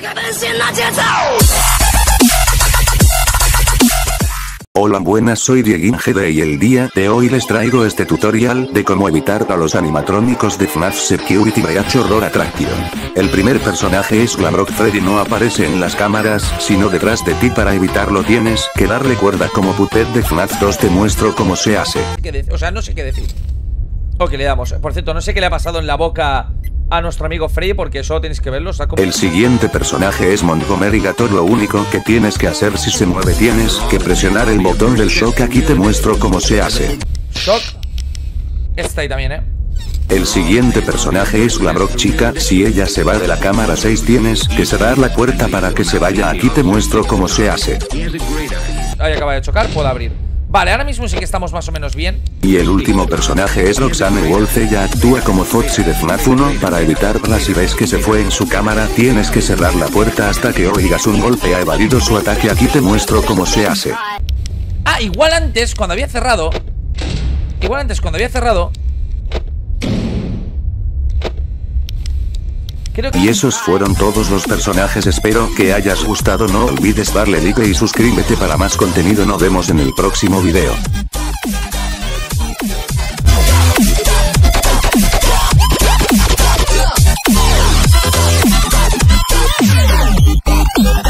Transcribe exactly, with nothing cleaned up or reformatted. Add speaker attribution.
Speaker 1: Hola buenas, soy Dieguin G D y el día de hoy les traigo este tutorial de cómo evitar a los animatrónicos de F NAF Security Breach Horror Attraction. El primer personaje es Glamrock Freddy, no aparece en las cámaras, sino detrás de ti. Para evitarlo tienes que darle cuerda como Puppet de F NAF dos, te muestro cómo se hace.
Speaker 2: O sea, no sé qué decir. Ok, le damos. Por cierto, no sé qué le ha pasado en la boca a nuestro amigo Freddy, porque solo tenéis que verlo. O sea, como...
Speaker 1: El siguiente personaje es Montgomery Gator. Lo único que tienes que hacer si se mueve tienes que presionar el botón del shock. Aquí te muestro cómo se hace.
Speaker 2: Shock. Está ahí también, eh.
Speaker 1: El siguiente personaje es Glamrock Chica. Si ella se va de la cámara seis tienes que cerrar la puerta para que se vaya. Aquí te muestro cómo se hace.
Speaker 2: Ahí acaba de chocar, puedo abrir. Vale, ahora mismo sí que estamos más o menos bien.
Speaker 1: Y el último personaje es Roxanne Wolf. Ella actúa como Foxy de F NAF uno. Para evitarla, si ves que se fue en su cámara, tienes que cerrar la puerta hasta que oigas un golpe. Ha evadido su ataque. Aquí te muestro cómo se hace.
Speaker 2: Ah, igual antes, cuando había cerrado Igual antes, cuando había cerrado Creo que...
Speaker 1: Y esos fueron todos los personajes. Espero que hayas gustado. No olvides darle like y suscríbete para más contenido. Nos vemos en el próximo video.